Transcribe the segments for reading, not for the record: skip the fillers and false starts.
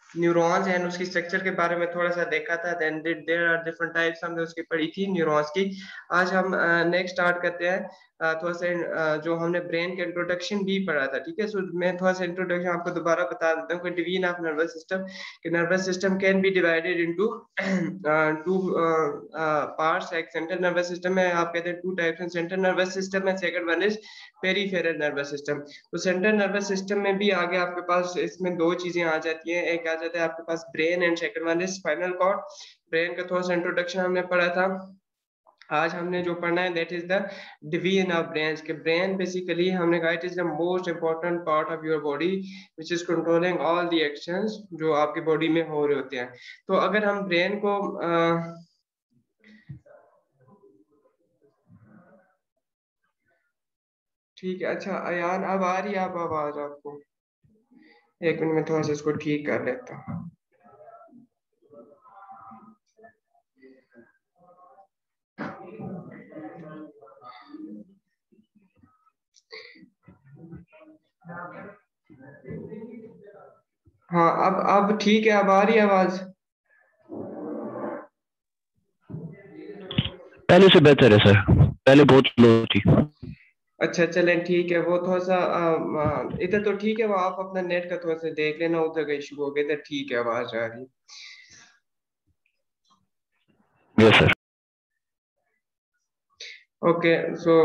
Neurons and उसकी structure के बारे में थोड़ा सा देखा था। Then there are different types, हमने उसकी पढ़ी थी न्यूरॉन्स की। आज हम नेक्स्ट स्टार्ट करते हैं थोड़ा सा जो हमने ब्रेन के इंट्रोडक्शन भी पढ़ा था, ठीक है। सो मैं थोड़ा सा इंट्रोडक्शन आपको दोबारा बता देता हूँ कि डिवीजन ऑफ नर्वस सिस्टम, कि nervous system can be divided into two parts. एक सेंट्रल नर्वस सिस्टम है, आप कहते हैं टू टाइप्स हैं, सेंट्रल नर्वस सिस्टम है, second one is peripheral nervous system. तो सेंट्रल नर्वस सिस्टम में भी आगे आपके पास इसमें दो चीजें आ जाती हैं, एक आ जाता है आपके पास brain and second one is spinal cord. Brain का थोड़ा सा इंट्रोडक्शन हमने पढ़ा था। आज हमने जो पढ़ना है that is the division of brain, के ब्रेन बेसिकली हमने कहा it is the most important part of your body which is controlling all the actions जो आपकी बॉडी में हो रहे होते हैं। तो अगर हम ब्रेन को ठीक है, अच्छा अयान अब आ रही है आप आवाज आपको? एक मिनट में थोड़ा सा इसको ठीक कर लेता हूँ। हाँ अब ठीक है, अब आ रही है आवाज? पहले से बेहतर है सर, पहले बहुत लो थी। अच्छा चलें ठीक है, वो थोड़ा सा इधर तो ठीक है, वो आप अपना नेट का थोड़ा सा देख लेना, उधर का इशू हो गया, इधर ठीक है आवाज आ रही है। Yes sir. ओके सो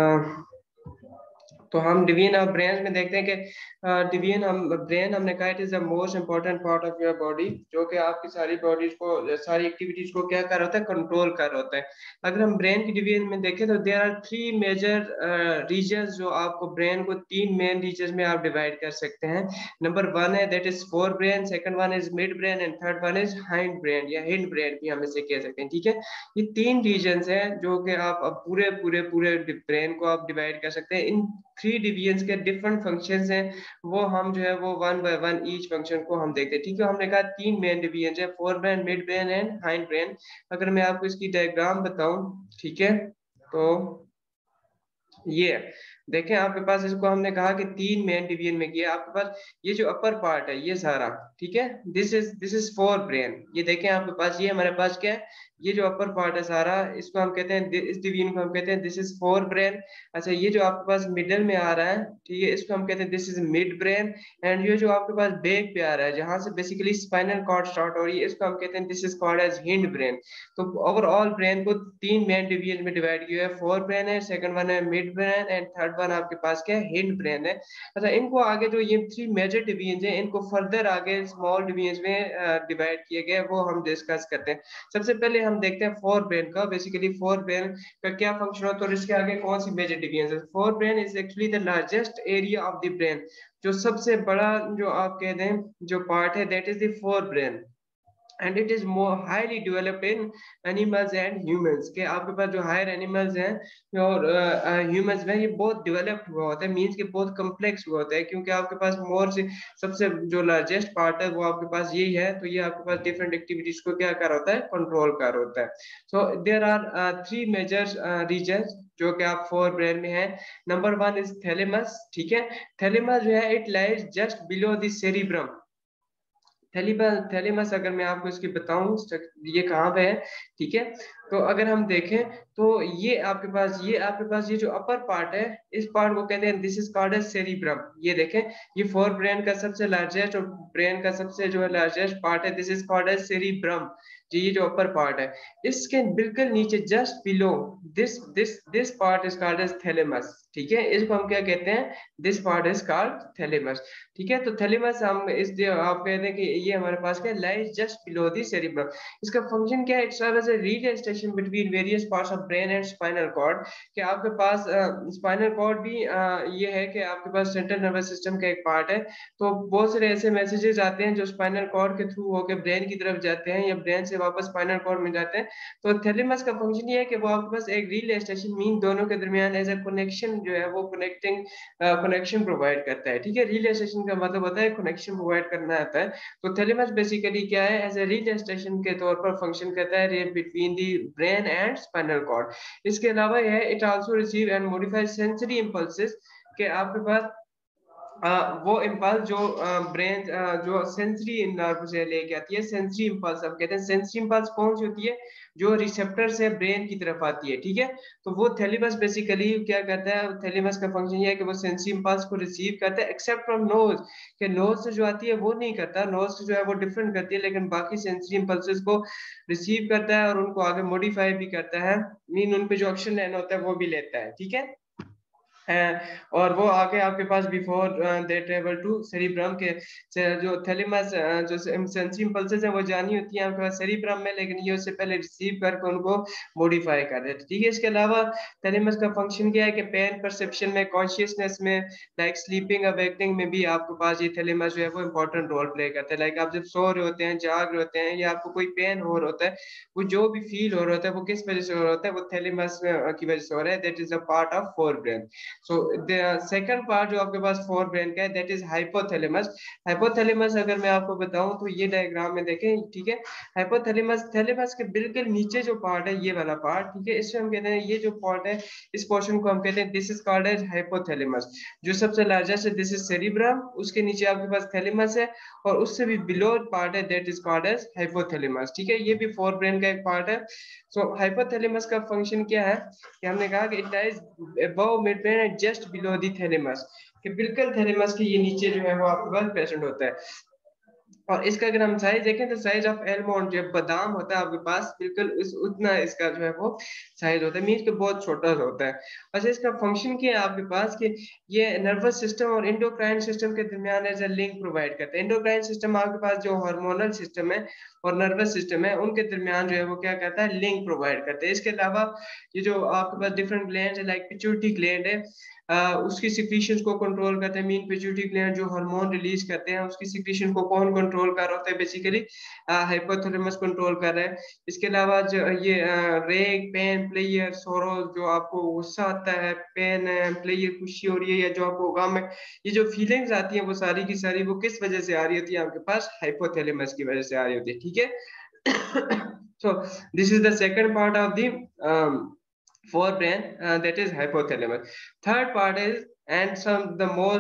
तो हम डिवीजन ऑफ ब्रेन में देखते हैं कि डिवीजन हम ब्रेन हमने कहा it is the most important part of your body, जो कि आपकी सारी बॉडीज को, सारी एक्टिविटीज को क्या कर रहा होता है, कंट्रोल कर रहा होता है। अगर हम ब्रेन की डिवीजन में देखें तो there are three major regions, जो आपको ब्रेन को तीन मेन रीजन में आप डिवाइड कर सकते हैं। नंबर वन है that is forebrain, second one is mid brain and third one is hindbrain या हिंड ब्रेन भी हम इसे कह सकते हैं, ठीक है। ये तीन रीजन्स हैं जो कि आप अब पूरे पूरे पूरे ब्रेन को आप डिवाइड कर सकते हैं। इन थ्री डिवीजन्स के डिफरेंट फंक्शंस हैं, वो हम जो है वो one by one each function को हम देखते हैं, ठीक है। हमने कहा तीन मेन डिवीजन है, fore brain, mid brain and hindbrain. अगर मैं आपको इसकी डायग्राम बताऊं, ठीक है, तो ये देखें आपके पास, इसको हमने कहा कि तीन मेन डिवीजन में किया। आपके पास ये जो अपर पार्ट है ये सारा, ठीक है, दिस इज फोर ब्रेन। ये देखें आपके पास, ये हमारे पास क्या है, ये जो अपर पार्ट है सारा, इसको हम कहते हैं, इस डिवीजन को हम कहते हैं दिस इज फोर ब्रेन। अच्छा ये जो आपके पास मिडल में आ रहा है, ठीक है, इसको हम कहते हैं this is mid brain. And ये जो आपके पास बैक पे आ रहा है, जहां से बेसिकली स्पाइनल कॉर्ड स्टार्ट हो रही है, इसको हम कहते हैं this is called as hindbrain. तो ओवरऑल ब्रेन को तीन मेन डिवीजन में डिवाइड किया है, फोर ब्रेन है, सेकंड वन है mid brain and third one आपके पास क्या है, हिंड ब्रेन है। अच्छा इनको आगे जो ये थ्री मेजर डिवीजन है, इनको फर्दर आगे स्मॉल डिवीजन में डिवाइड किए गए, वो हम डिस्कस करते हैं। सबसे पहले हम देखते हैं फोर ब्रेन का, बेसिकली फोर ब्रेन का क्या फंक्शन होता है और इसके आगे कौन सी मेजर डिवीजन है। Fore brain is actually the largest area of the brain, जो सबसे बड़ा जो आप कह दें जो पार्ट है that is the forebrain. And it is more highly developed in animals and humans, के आपके पास जो हायर एनिमल्स हैं और ह्यूमंस में, ये बहुत डेवलप्ड हुआ होता है, मीन्स के बहुत कम्प्लेक्स हुआ होता है, क्योंकि आपके पास मोर से सबसे जो लार्जेस्ट पार्ट है वो आपके पास यही है, तो ये आपके पास डिफरेंट एक्टिविटीज को क्या कर होता है, कंट्रोल कर होता है। So there are three major region जो कि आप फोर ब्रेन में है। नंबर वन इज थैलेमस, ठीक है। थैलेमस जो है it lies just below the cerebrum. Thalamus अगर मैं आपको इसकी बताऊं ये कहाँ पे है, ठीक है। तो अगर हम देखें तो ये जो अपर पार्ट है, इस पार्ट को कहते हैं this is called as cerebrum. ये देखें, ये फोर ब्रेन का सबसे लार्जेस्ट और ब्रेन का सबसे जो है लार्जेस्ट पार्ट है, this is called as cerebrum. जी ये जो अपर पार्ट है, इसके बिल्कुल नीचे just below this this this part is called as thalamus, ठीक है। इसको हम क्या कहते हैं, this part is called thalamus, ठीक है। तो थैलेमस हम इस जो आप कहते हैं कि ये हमारे पास क्या lies just below the cerebrum. इसका फंक्शन क्या है, it serve as a relay station between various parts of brain and spinal cord. कि आपके पास स्पाइनल कॉर्ड भी ये है कि आपके पास सेंट्रल नर्वस सिस्टम का एक पार्ट है, तो बहुत सारे ऐसे मैसेजेस आते हैं जो स्पाइनल कॉर्ड के थ्रू होकर ब्रेन की तरफ जाते हैं या ब्रेन से वापस स्पाइनल कॉर्ड में जाते हैं। तो थैलेमस का फंक्शन ये है कि वो आपके पास एक रिले स्टेशन मीन दोनों के दरमियान एज अ कनेक्शन जो है वो कनेक्शन प्रोवाइड करता है, ठीक है। रिले स्टेशन का मतलब होता है कनेक्शन प्रोवाइड करना आता है। तो थैलेमस बेसिकली क्या है, एज ए रिले स्टेशन के तौर पर फंक्शन करता है between the brain and spinal cord. इसके अलावा यह it also receive and modify sensory impulses, के आपके पास वो इम्पल्स जो ब्रेन जो सेंसरी नर्व से लेके आती है, सेंसरी इम्पल्स हम कहते हैं। सेंसरी इम्पल्स कौन सी होती है? जो रिसेप्टर से ब्रेन की तरफ आती है, ठीक है। तो वो थैलेमस बेसिकली क्या करता है, थैलेमस का फंक्शन ये है कि वो सेंसरी इम्पल्स को रिसीव करता है, एक्सेप्ट फ्रॉम नोज, कि नोज से जो आती है वो नहीं करता, नोज से जो है वो डिफरेंट करती है, लेकिन बाकी सेंसरी इम्पल्सेस को रिसीव करता है और उनको आगे मॉडिफाई भी करता है, मीन उन पे जो एक्शन लेना होता है वो भी लेता है, ठीक है। और वो आगे आपके पास before they travel to cerebrum के जो थैलेमस जो सेंसरी इंपल्सेस हैं वो जानी होती है आपके पास सेरिब्रम में, लेकिन ये उससे पहले रिसीव करके उनको मॉडिफाई कर देते हैं, ठीक है। इसके अलावा थैलेमस का फंक्शन क्या है कि पेन परसेप्शन में, कॉन्शियसनेस में, लाइक स्लीपिंग अवेकनिंग में भी आपके पास ये थैलेमस जो है वो इंपॉर्टेंट रोल प्ले करता है। लाइक आप जब सो रहे होते हैं, जाग रहे होते हैं, या आपको कोई पेन हो रहा होता है, वो जो भी फील हो रहा होता है वो किस वजह से हो रहा होता है, वो थैलेमस की वजह से हो रहा है। That is a part of fore brain. So the second part जो आपके पास फोर ब्रेन का है, दैट इज हाइपोथैलेमस। हाइपोथैलेमस अगर मैं आपको बताऊं तो ये डायग्राम में देखें, ठीक है। हाइपोथैलेमस, थैलेमस के बिल्कुल नीचे जो पार्ट है, ये वाला पार्ट, ठीक है, इसमें हम कहते हैं ये जो पार्ट है, इस पोर्शन को हम कहते हैं this is called as hypothalamus. जो सबसे लार्जेस्ट है दिस इज सेरिब्रम, उसके नीचे आपके पास थैलेमस है, और उससे भी बिलो पार्ट है that is called as hypothalamus, ठीक है। ये भी फोर ब्रेन का एक पार्ट है। सो हाइपोथैलेमस का फंक्शन क्या है कि हमने कहा कि it lies above midbrain and just below the thalamus, कि बिल्कुल थैलेमस के ये नीचे जो है वो आपके पास प्रेजेंट होता है। और इसका अगर हम साइज देखें तो साइज ऑफ एलमोंड जो बादाम होता है आपके पास, बिल्कुल इस उतना इसका जो है वो साइज होता है, मीन के बहुत छोटा सा होता है। अच्छा, इसका फंक्शन क्या है आपके पास कि ये नर्वस सिस्टम और इंडोक्राइन सिस्टम के दरमियान एज ए लिंक प्रोवाइड करता है। इंडोक्राइन सिस्टम आपके पास जो हार्मोनल सिस्टम है और नर्वस सिस्टम है, उनके दरमियान जो है वो क्या करता है, लिंक प्रोवाइड करता है। इसके अलावा ये जो आपके पास डिफरेंट ग्लैंड है, लाइक पिट्यूटरी ग्लैंड है, उसकी सिक्रीशंस को कंट्रोल करते हैं। मीन पिट्यूटरी ग्लैंड जो हार्मोन रिलीज करते हैं, उसकी सिक्रीशन को कौन कंट्रोल कर रहा होता है, बेसिकली हाइपोथैलेमस कंट्रोल कर रहा है। इसके अलावा जो ये रेग, पेन, प्लेयर, सोरो, जो आपको गुस्सा आता है, पेन है, प्लेयर खुशी हो रही है, या जो आपको गम है, ये जो फीलिंग्स आती हैं वो सारी की सारी वो किस वजह से आ रही होती है आपके पास, हाइपोथैलेमस की वजह से आ रही होती है, ठीक है। so this is the second part of the forebrain, that is hypothalamus. Third part is, and some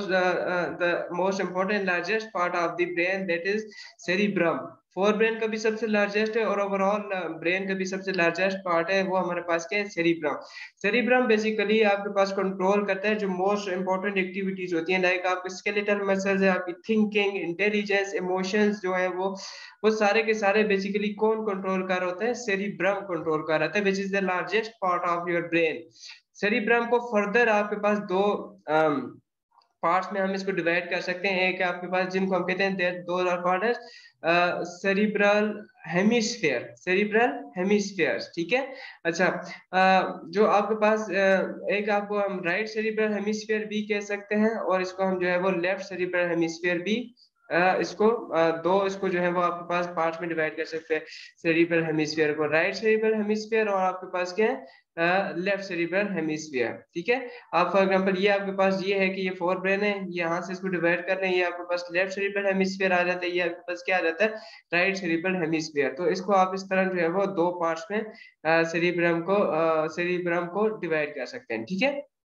the most important largest part of the brain, that is cerebrum. Forebrain का भी सबसे लार्जेस्ट है और ओवरऑल ब्रेन का भी सबसे largest part है, वो हमारे पास क्या है, सेरिब्रम। सेरिब्रम बेसिकली आपके पास कंट्रोल करता है जो मोस्ट इंपॉर्टेंट एक्टिविटीज होती हैं, लाइक आपके स्केलेटल मसल्स है, आपकी थिंकिंग, इंटेलिजेंस, इमोशंस जो है वो सारे के सारे बेसिकली कौन कंट्रोल कर होता है, सेरिब्रम कंट्रोल कर रहा है, which is the largest part of your brain. Cerebrum को फर्दर आपके पास दो पार्ट्स में हम इसको डिवाइड कर सकते हैं। एक आपके पास जिनको हम कहते हैं दो पार्ट है, सेरिब्रल हेमिस्फेयर, सेरिब्रल हेमिस्फेयर, ठीक है। अच्छा, जो आपके पास एक आपको हम राइट सेरिब्रल हेमिस्फेयर भी कह सकते हैं, और इसको हम जो है वो लेफ्ट सेरिब्रल हेमिस्फेयर भी इसको दो इसको जो है वो आपके पास पार्ट में डिवाइड कर सकते हैं। सेरिब्रल हेमिस्फेयर को राइट सेरिब्रल हेमिस्फेयर, और आपके पास क्या है, लेफ्ट सेरिब्रल हेमिस्फेयर, ठीक है। आप फॉर एग्जांपल ये आपके पास ये है कि ये फोर ब्रेन है, यहाँ से इसको डिवाइड कर रहे हैं, ये आपके पास लेफ्ट सेरिब्रल हेमिस्फीयर आ जाता है, ये आपके पास क्या आ जाता है, राइट सेरिब्रल हेमिस्फीयर। तो इसको आप इस तरह जो है वो दो पार्ट्स में सेरिब्रम को डिवाइड कर सकते हैं, ठीक है।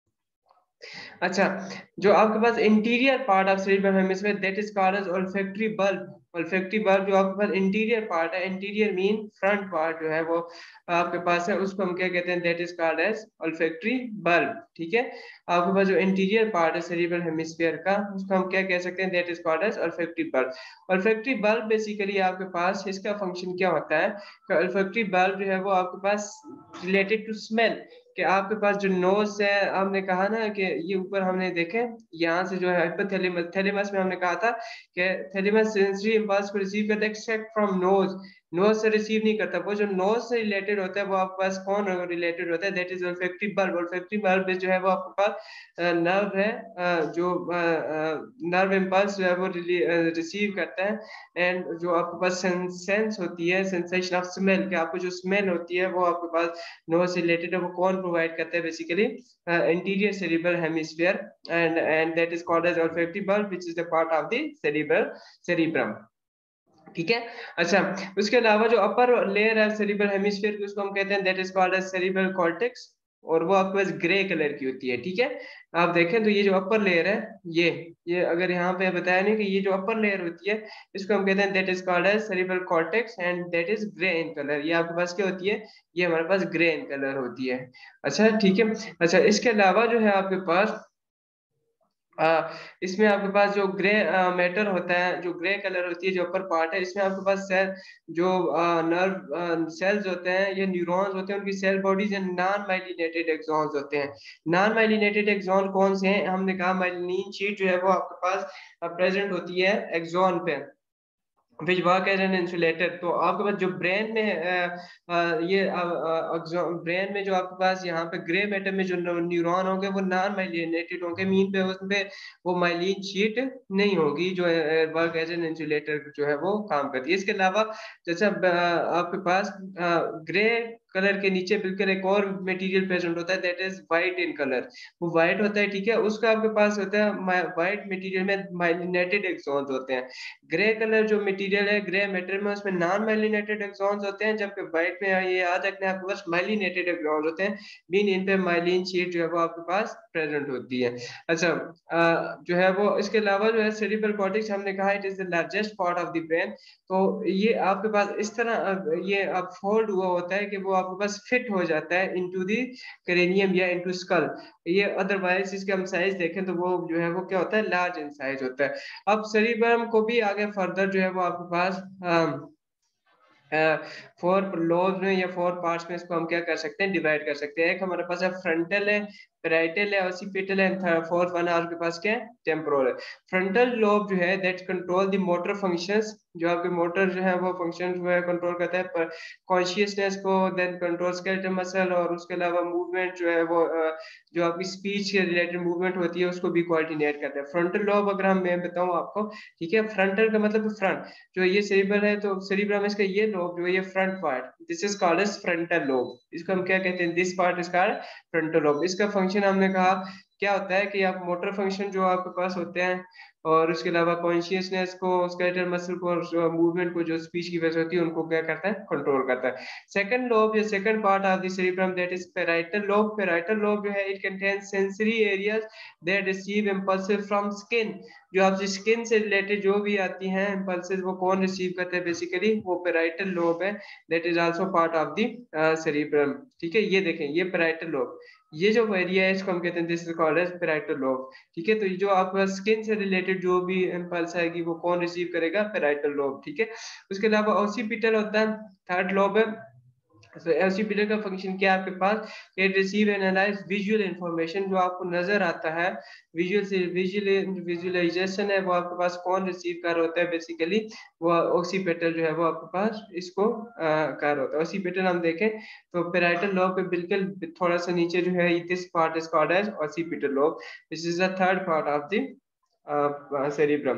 अच्छा, जो आपके पास interior part of cerebral hemisphere, that is called as olfactory bulb. Olfactory bulb जो आपके पास इंटीरियर पार्ट है, इंटीरियर मीन फ्रंट पार्ट जो है वो आपके पास है, उसको हम क्या कहते हैं, that is called as olfactory bulb, ठीक है। आपके पास जो इंटीरियर पार्ट है सेरिब्रल हेमिस्फीयर का, उसको हम क्या कह सकते हैं, that is called as olfactory bulb. Olfactory bulb basically आपके पास इसका फंक्शन क्या होता है, ओल्फैक्टरी बल्ब जो है वो आपके पास रिलेटेड टू स्मेल, कि आपके पास जो नोज है, हमने कहा ना कि ये ऊपर हमने देखे, यहाँ से जो है हाइपोथैलेमस, थैलेमस में हमने कहा था कि थैलेमस सेंसरी इंपल्स को रिसीव करता है एक्सेप्ट फ्रॉम नोज, नोज से रिसीव नहीं करता। वो जो नोज से रिलेटेड होता है वो आपके पास कौन रिलेटेड होता है, that is olfactory bulb. Olfactory bulb जो है वो आपके पास नर्व है, जो नर्व इंपल्स जो है वो रिसीव करता है, एंड जो आपके पास सेंस होती है, सेंसेशन ऑफ स्मेल, कि आपको जो स्मेल होती है वो आपके पास नोज से रिलेटेड है, वो कौन प्रोवाइड करता है, basically interior cerebral hemisphere, and that is called as olfactory bulb which is the part of the cerebrum, ठीक है। अच्छा, उसके अलावा जो अपर लेयर है सेरिब्रल हेमिस्फीयर की, उसको हम कहते हैं that is called as cerebral cortex. और वो आपके पास ग्रे कलर की होती है, ठीक है। आप देखें तो ये जो अपर लेयर है, ये अगर यहाँ पे बताया नहीं कि ये जो अपर लेयर होती है इसको हम कहते हैं that is called as cerebral cortex and that is grey in colour. ये आपके पास क्या होती है, ये हमारे पास ग्रे इन कलर होती है। अच्छा ठीक है। अच्छा इसके अलावा जो है आपके पास इसमें आपके पास जो ग्रे मैटर होता है, जो ग्रे कलर होती है जो अपर पार्ट है, इसमें आपके पास सेल जो नर्व सेल्स होते हैं, ये न्यूरॉन्स होते हैं, उनकी cell bodies and non myelinated axons होते हैं। नॉन माइलिनेटेड एक्सॉन कौन से हैं, हमने कहा माइलिन शीट जो है वो आपके पास प्रेजेंट होती है एक्सॉन पे, which work as an insulator. तो आपके पास जो ब्रेन में ये ब्रेन में जो आपके पास यहाँ पे ग्रे मैटर में जो न्यूरॉन होंगे वो नॉन माइलिनेटेड होंगे, मीन पे उसपे वो माइलिन शीट नहीं होगी जो वर्क एज एन इंसुलेटर जो है वो काम करती है। इसके अलावा जैसे आपके पास ग्रे कलर के नीचे बिल्कुल एक और मटेरियल प्रेजेंट होता है that is white in colour. वो व्हाइट होता है, ठीक है, उसका आपके पास होता है व्हाइट मटेरियल में माइलिनेटेड एक्सॉन्स होते हैं। ग्रे कलर जो मटेरियल है ग्रे मैटर में, उसमें नॉन माइलिनेटेड एक्सॉन्स होते हैं, जबकि व्हाइट में ये याद रखना है आपके पास माइलिनेटेड एक्सॉन्स होते हैं, मीन इन पे माइलिन शीट जो है वो आपके पास प्रेजेंट होती है। अच्छा जो है वो इसके अलावा जो है सेरिब्रल कॉर्टेक्स हमने कहा it is the largest part of the brain. तो ये आपके पास इस तरह ये अब फोल्ड हुआ होता है कि वो आपके पास फिट हो जाता है इनटू द क्रेनियम या इनटू स्कल। ये अदरवाइज इसके हम साइज देखें तो वो जो है वो क्या होता है, लार्ज इन साइज होता है। अब सेरिब्रम को भी आगे फर्दर जो है वो आपके पास फोर लोब्स में या फोर पार्ट्स में इसको हम क्या कर सकते हैं, डिवाइड कर सकते हैं। एक हमारे पास है फ्रंटल है, पैराइटल है, ऑसिपिटल है, एंड फोर्थ वन आपके पास क्या है, टेम्पोरल है। फ्रंटल लोब जो है that control the motor functions, जो आपके मोटर जो है वो फंक्शन जो है कंट्रोल करता है पर कॉन्शियसनेस को, देन कंट्रोल स्केलेटल मसल, और उसके अलावा मूवमेंट जो है वो जो आपकी स्पीच के रिलेटेड मूवमेंट होती है उसको भी कोऑर्डिनेट करता है। फ्रंटल लोब अगर हम मैं बताऊं आपको, ठीक है, फ्रंटल का मतलब फ्रंट, जो ये सेरिब्रल है तो सेरिब्रम इसका ये लोब जो है ये front part, this is called as frontal lobe. इसको हम क्या कहते हैं, this part is called frontal lobe. इसका फंक्शन हमने कहा क्या होता है कि आप मोटर फंक्शन जो आपके पास होते हैं, और उसके अलावा कॉन्शियसनेस को, स्केलेटल मसल को, मूवमेंट को, जो स्पीच की वजह होती है उनको क्या करता है, कंट्रोल करता है। सेकंड लोब या second part of the cerebrum that is parietal lobe. Parietal lobe जो है it contains sensory areas that receive impulses from skin. जो आपकी स्किन से रिलेटेड जो भी आती हैं इंपल्सेस वो कौन रिसीव करते हैं, बेसिकली वो पैराइटल लोब है, that is also part of the cerebrum. ठीक है, ये देखें ये पैराइटल लोब, ये जो एरिया है इसको हम कहते हैं this is called as parietal lobe. ठीक है, तो ये जो आपका स्किन से रिलेटेड जो भी इंपल्स आएगी वो कौन रिसीव करेगा, पैराइटल लोब। ठीक है, उसके अलावा ऑसिपिटल होता है, थर्ड लोब है। तो एलसीपीडी का फंक्शन क्या है आपके पास, it receive and analyse visual information, जो आपको नजर आता है, विजुअल से विजुअलाइजेशन है वो आपके पास कौन रिसीव कर होता है, बेसिकली वो ऑक्सीपिटल जो है वो आपके पास इसको कर होता है। ऑक्सीपिटल हम देखें तो पेराइटल लोब पे बिल्कुल थोड़ा सा नीचे जो है this part is called as occipital lobe, this is the third part of the cerebrum.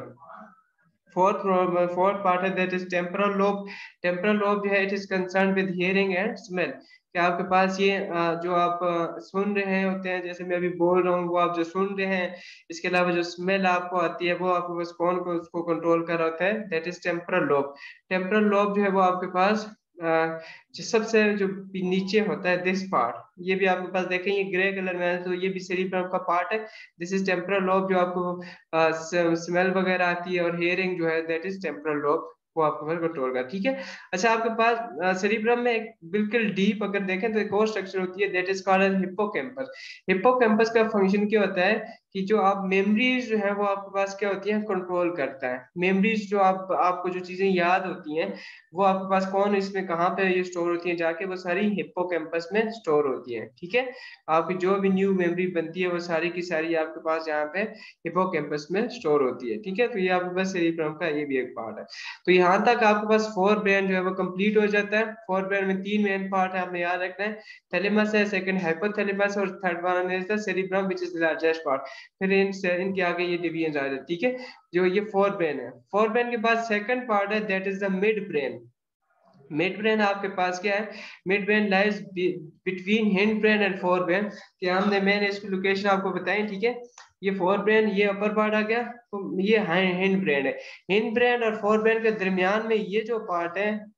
Fourth part है that is temporal lobe. Temporal lobe जो है it is concern with hearing and smell. क्या आपके पास ये जो आप सुन रहे होते हैं, जैसे मैं अभी बोल रहा हूँ वो आप जो सुन रहे हैं, इसके अलावा जो स्मेल आपको आती है वो आपके पास कौन को उसको कंट्रोल कर रहा होता है, that is temporal lobe. Temporal lobe जो है वो आपके पास जो सबसे जो नीचे होता है दिस पार्ट, ये भी आपके पास देखें ये ग्रे कलर में है तो ये भी सेरिब्रम का पार्ट है। दिस इज टेम्पोरल लोब, जो आपको स्मेल वगैरह आती है, और हियरिंग जो है दैट इज टेम्पोरल लोब, वो आपको फिर कंट्रोल कर। ठीक है, अच्छा आपके पास सेरिब्रम में एक बिल्कुल डीप अगर देखें तो एक और स्ट्रक्चर होती है that is called hippocampus. Hippocampus का फंक्शन क्या होता है कि जो आप मेमोरीज जो है वो आपके पास क्या होती है, कंट्रोल करता है। मेमोरीज जो आपको जो चीजें याद होती हैं वो आपके पास कौन इसमें कहाँ पे ये स्टोर होती है, जाके वो सारी हिप्पोकैम्पस में स्टोर होती है। ठीक है, आपकी जो भी न्यू मेमोरी बनती है वो सारी की सारी आपके पास यहाँ पे हिप्पोकैम्पस में स्टोर होती है। ठीक है, तो ये आपके पास सेरिब्रम का ये भी एक पार्ट है। तो यहाँ तक आपके पास फोर ब्रेन जो है वो कंप्लीट हो जाता है। फोर ब्रेन में तीन मेन पार्ट है, आपने याद रखना है, थैलेमस है, सेकंड हाइपोथैलेमस, और third one is the cerebrum which is the largest part. फिर इनके आगे ये डिवीजन आ जाते हैं। ठीक है, जो ये फोर ब्रेन है, फोर ब्रेन के बाद सेकंड पार्ट है that is the mid brain. Mid brain आपके पास क्या है, mid brain lies between hind brain and fore brain. क्या हमने मैंने इसकी लोकेशन आपको बताई। ठीक है, ये फोर ब्रेन ये अपर पार्ट आ गया, तो ये हिंड ब्रेन है। हिंड ब्रेन और फोर ब्रेन के दरमियान में ये जो पार्ट है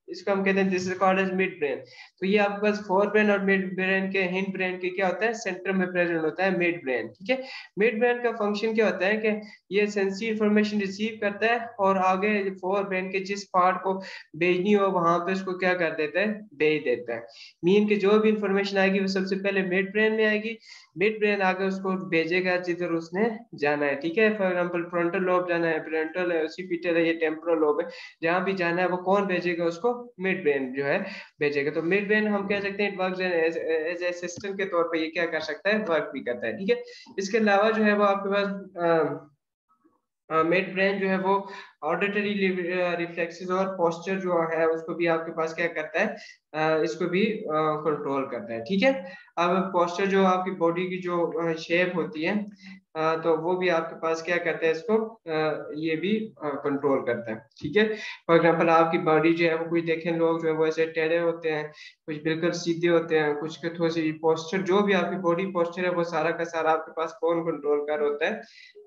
इसको हम कहते हैं this is called as mid brain. तो ये आपके पास फोर ब्रेन और मिड ब्रेन के हिंड ब्रेन के क्या होता है, सेंटर में प्रेजेंट होता है मिड ब्रेन। ठीक है, मिड ब्रेन का फंक्शन क्या होता है कि ये सेंसिटिव इंफॉर्मेशन रिसीव करता है और आगे फोर ब्रेन के जिस पार्ट को भेजनी हो वहां पे उसको क्या कर देता है, भेज देता है। मीन के जो भी इंफॉर्मेशन आएगी वो सबसे पहले मिड ब्रेन में आएगी, मिड ब्रेन आगे उसको भेजेगा जिधर उसने जाना है। ठीक है, फॉर एग्जाम्पल फ्रंटल लोब जाना है, पेरेंटल है, ओसिपिटल है, ये टेम्पोरल लोब है, जहां भी जाना है वो कौन भेजेगा, उसको मिड ब्रेन जो है भेजेगा। तो मिड ब्रेन हम कह सकते हैं इट वर्क्स एज असिस्टेंट के तौर पे, ये क्या कर सकता है, वर्क भी करता है। ठीक है, इसके अलावा जो है वो आपके पास मिड ब्रेन जो है वो ऑडिटरी रिफ्लेक्सेस और पोस्चर जो है उसको भी आपके पास क्या करता है, इसको भी कंट्रोल करता है। ठीक है, अब पोस्चर जो आपकी बॉडी की जो शेप होती है तो वो भी आपके पास क्या करता है, इसको ये भी कंट्रोल करता है। ठीक है, फॉर एग्जांपल आपकी बॉडी जो है वो, कुछ देखें लोग जो है वो ऐसे टेढ़े होते हैं, कुछ बिल्कुल सीधे होते हैं, कुछ के थोड़ी सी पोस्चर, जो भी आपकी बॉडी पोस्चर है वो सारा का सारा आपके पास कौन कंट्रोल कर होता है,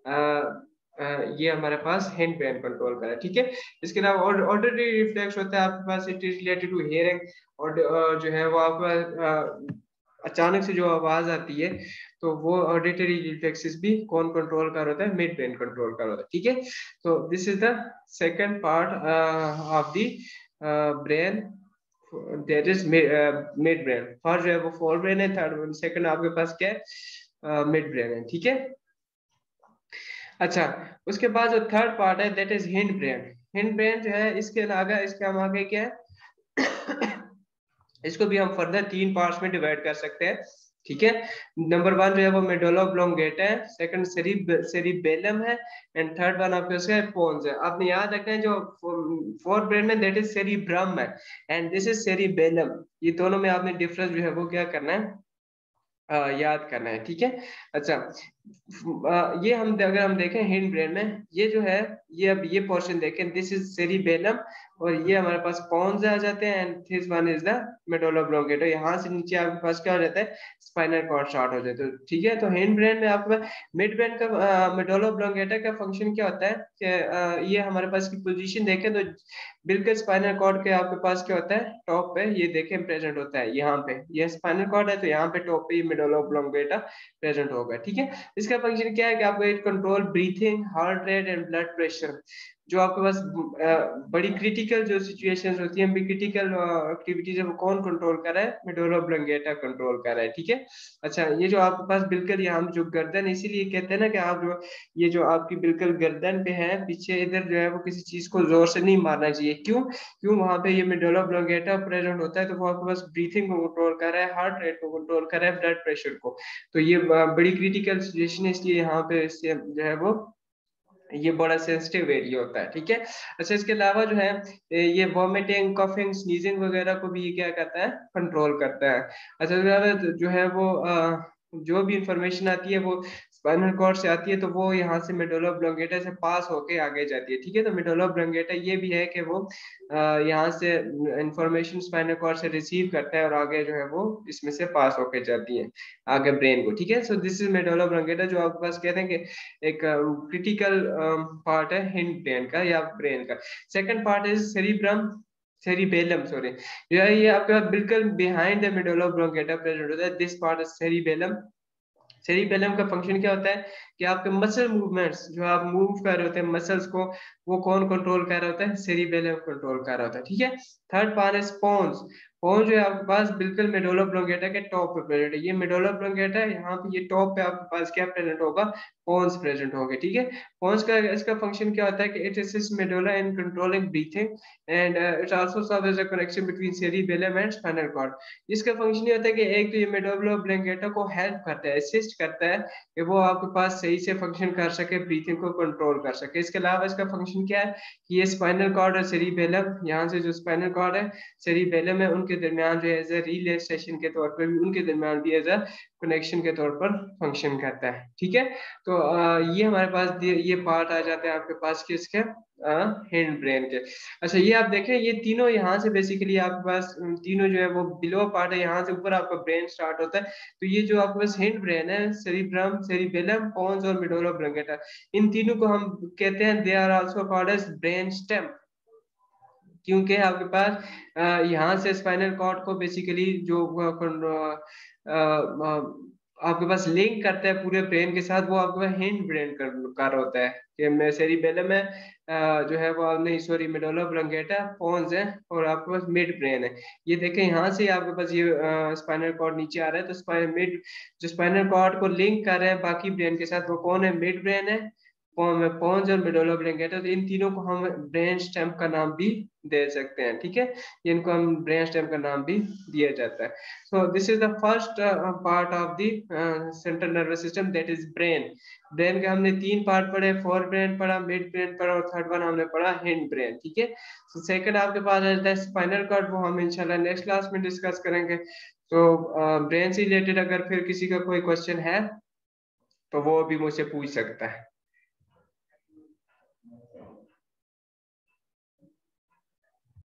ये हमारे पास हैंड ब्रेन कंट्रोल कर है। ठीक है, इसके अलावा ऑडिटरी रिफ्लेक्स होता है आपके पास, it is related to hearing. और जो है वो आपके पास अचानक से जो आवाज आती है तो वो ऑडिटरी रिफ्लेक्सेस भी कौन कंट्रोल कर होता है, मिड ब्रेन कंट्रोल कर होता है। ठीक है, तो this is the second part of the brain, that is mid brain. First जो है वो फोर ब्रेन है, थर्ड सेकंड आपके पास क्या है, मिड ब्रेन है। ठीक है, अच्छा, उसके बाद जो थर्ड पार्ट है that is hind brain. Hind brain जो है इसके अलावा, इसके हम आगे क्या है इसको भी हम फर्दर तीन पार्ट्स में डिवाइड कर सकते हैं। ठीक है, नंबर वन जो है वो मेडुला ऑब्लोंगेटा है, सेकंड सेरिबेलम है, एंड थर्ड वन आपके उसका पोन्स है। आपने याद रखना है जो फोर्थ ब्रेन में दैट इज सेरिब्रम है एंड दिस इज सेरिबेलम, ये दोनों में आपने डिफरेंस जो है वो क्या करना है, याद करना है। ठीक है, अच्छा, ये हम अगर हम देखें हिंड ब्रेन में, ये जो है, ये अब ये पोर्शन देखें, दिस इज सेरिबेलम और ये हमारे पास पॉन्स आ जाते हैं and this one is the medulla oblongata. यहाँ से नीचे आपके पास क्या हो जाता है, स्पाइनल कॉर्ड स्टार्ट हो जाता है। ठीक है, तो हिंड ब्रेन में आपके पास मिड ब्रेन का मेडुला ऑब्लोंगेटा का फंक्शन क्या होता है कि ये हमारे पास की पोजीशन देखें तो बिल्कुल स्पाइनल कॉर्ड के आपके पास क्या होता है, टॉप पे ये देखें प्रेजेंट होता है, यहाँ पे ये स्पाइनल कॉर्ड है तो यहाँ पे टॉप पे ये मेडुला ऑब्लोंगेटा प्रेजेंट होगा। ठीक है, इसका फंक्शन क्या है कि आपको it control breathing, heart rate and blood pressure. जो आपके पास बड़ी क्रिटिकल जो सिचुएशंस होती हैं, क्रिटिकल एक्टिविटीज है वो कौन कंट्रोल कर रहा है, मेडुला ऑब्लोंगेटा कंट्रोल कर रहा है। ठीक है, अच्छा, ये जो आपके पास बिल्कुल यहाँ जो गर्दन, इसीलिए कहते हैं ना कि आप जो ये जो आपकी बिल्कुल गर्दन पे है पीछे इधर जो है वो किसी चीज को जोर से नहीं मारना चाहिए। क्यों, क्यों वहां पे ये मेडुला ऑब्लोंगेटा प्रेजेंट होता है तो वो आपके पास ब्रीथिंग को कंट्रोल कर रहा है, हार्ट रेट को कंट्रोल कर रहा है, ब्लड प्रेशर को। तो ये बड़ी क्रिटिकल सिचुएशन है, इसलिए यहाँ पे इससे जो है वो ये बड़ा सेंसिटिव एरिया होता है। ठीक है, अच्छा, इसके अलावा जो है ये वॉमिटिंग, कफिंग, स्नीजिंग वगैरह को भी ये क्या करता है, कंट्रोल करता है। अच्छा, जो है वो जो भी इंफॉर्मेशन आती है वो स्पाइनल कॉर्ड से आती है तो वो यहाँ से मेडुला ऑब्लोंगेटा से पास होके आगे जाती है। ठीक है, तो मेडुला ऑब्लोंगेटा ये भी है कि वो यहाँ से इंफॉर्मेशन स्पाइनल कॉर्ड से रिसीव करता है और आगे जो है वो इसमें से पास होके जाती है आगे ब्रेन को। ठीक है, so this is medulla oblongata, जो आपके पास कहते हैं कि एक क्रिटिकल पार्ट है हिंड ब्रेन का या ब्रेन का। Second part is cerebrum, cerebellum sorry, ये आपके पास बिल्कुल behind the medulla oblongata present होता है, this part is cerebellum. Cerebellum का फंक्शन क्या होता है कि आपके मसल मूवमेंट्स जो आप मूव कर रहे होते हैं मसल्स को, वो कौन कंट्रोल कर रहा होता है, सेरिबेलम कंट्रोल कर रहा होता है। ठीक है, थर्ड पार्ट है पोन्स। पोन्स जो है आपके पास बिल्कुल मेडुला ऑब्लोंगेटा के टॉप पे प्रेजेंट है, ये मेडुला ऑब्लोंगेटा है, यहाँ पे ये टॉप पे आपके पास क्या प्रेजेंट होगा, पोन्स प्रेजेंट होंगे। ठीक है, पोन्स का इसका फंक्शन क्या होता है कि it assist medulla in controlling breathing and it also serve as a connection between cerebellum and spinal cord. इसका फंक्शन ये होता है कि एक तो ये मेडुला ऑब्लोंगेटा को हेल्प करता है, असिस्ट करता है कि वो आपके पास सही से फंक्शन कर सके, ब्रीथिंग को कंट्रोल कर सके। इसके अलावा इसका फंक्शन क्या है कि ये स्पाइनल कॉर्ड और सेरिबेलम, यहाँ से जो स्पाइनल कॉर्ड है, सेरिबेलम है, उनके दरमियान जो एज ए रिले स्टेशन के तौर पर भी, उनके दरमियान भी एज अ कनेक्शन के तौर पर फंक्शन करता है। ठीक है, तो ये हमारे पास ये पार्ट आ जाते हैं आपके पास किसके, हैंड ब्रेन के। अच्छा, ये आप देखें ये तीनों यहाँ से बेसिकली आपके पास तीनों जो है वो बिलो पार्ट है, यहाँ से ऊपर आपका ब्रेन स्टार्ट होता है। तो ये जो आपके पास हैंड ब्रेन है, सेरिब्रम, सेरिबेलम, पोन्स और मेडुला ऑब्लोंगेटा, इन तीनों को हम कहते हैं they are also called as brain stem. क्योंकि आपके पास यहाँ से स्पाइनल कॉर्ड को बेसिकली जो आपके पास लिंक करता है पूरे ब्रेन के साथ, वो आपके पास हिंड ब्रेन कर होता है कि मैं सेरिबेलम है, जो है वो नहीं सॉरी मेडुला ऑब्लंगेटा पोन्स है, और आपके पास मिड ब्रेन है। ये देखें यहाँ से आपके पास ये स्पाइनल कॉर्ड नीचे आ रहा है, तो स्पाइनल मिड जो स्पाइनल कॉर्ड को लिंक कर रहे हैं बाकी ब्रेन के साथ वो कौन है? मिड ब्रेन है, पोन्स और मेडुला ऑब्लंगेटा। तो इन तीनों को हम ब्रेन स्टेम का नाम भी दे सकते हैं, ठीक है, इनको हम ब्रेन स्टेम का नाम भी दिया जाता है। So this is the first part of the central nervous system, that is brain. Brain के हमने 3 पार्ट पढ़े, फोर ब्रेन पढ़ा, मिड ब्रेन पढ़ा और थर्ड वन हमने पढ़ा हिंड ब्रेन, ठीक है। सो सेकंड आपके पास आता है स्पाइनल कॉर्ड, वो हम इंशाल्लाह नेक्स्ट क्लास में डिस्कस करेंगे। तो ब्रेन से रिलेटेड अगर फिर किसी का कोई क्वेश्चन है तो वो भी मुझसे पूछ सकता है।